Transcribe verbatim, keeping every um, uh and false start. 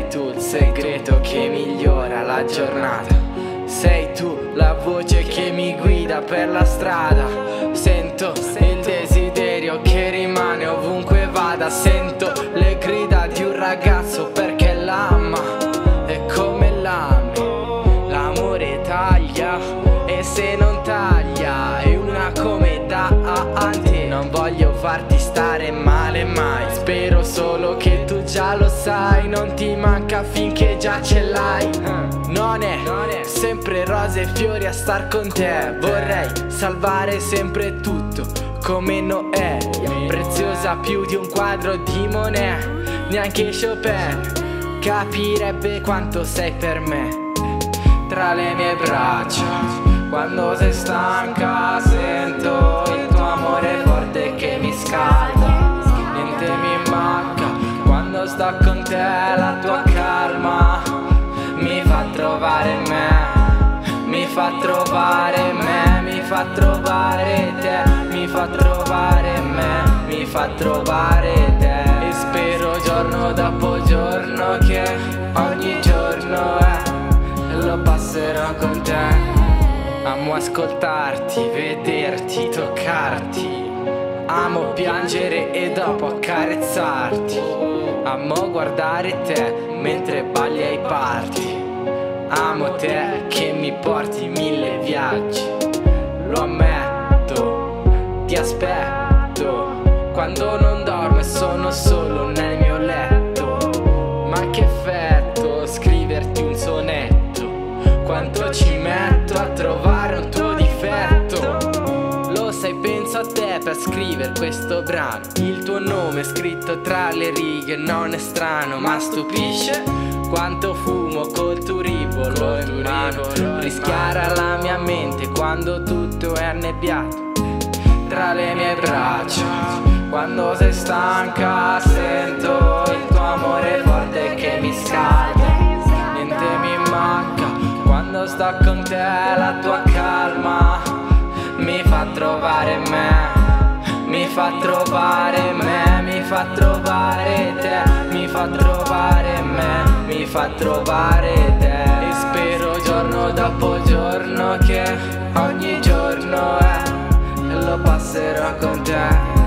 Sei tu il segreto che migliora la giornata. Sei tu la voce che mi guida per la strada. Sento il desiderio che rimane ovunque vada. Sento le grida di un ragazzo perché l'ama. E come l'ami, l'amore taglia. E se non taglia è una come davanti. Non voglio farti stare male mai. Spero solo che tu già lo sai. Non ti manca finché già ce l'hai. Non è sempre rose e fiori a star con te. Vorrei salvare sempre tutto come Noè. Preziosa più di un quadro di Monet. Neanche Chopin capirebbe quanto sei per me. Tra le mie braccia, quando sei stanca, sento il tuo amore forte che mi scalda. Niente mi manca quando sto con te, la tua calma mi fa trovare me, mi fa trovare me, mi fa trovare te, mi fa trovare me, mi fa trovare te. E spero giorno dopo giorno che ogni giorno è lo passerò con te. Amo ascoltarti, vederti, toccarti. Amo piangere e dopo accarezzarti. Amo guardare te mentre balli ai party. Amo te che mi porti mille viaggi. Lo ammetto, ti aspetto quando non dormo e sono solo nel mio letto. Ma che effetto scriverti un sonetto. Quanto ci metto a trovare un tuo difetto. Lo sai, penso a te per scrivere questo brano. Il tuo nome scritto tra le righe non è strano, ma stupisce quanto fumo col tuo rivolo in mano. Rischiara la mia mente quando tutto è annebbiato. Tra le mie braccia, quando sei stanca, sento il tuo amore forte che mi scalda. Niente mi manca quando sto con te, la tua calma mi fa trovare me, mi fa trovare me, mi fa trovare te, mi fa trovare me, mi fa trovare te. E spero giorno dopo giorno che ogni giorno è e lo passerò con te.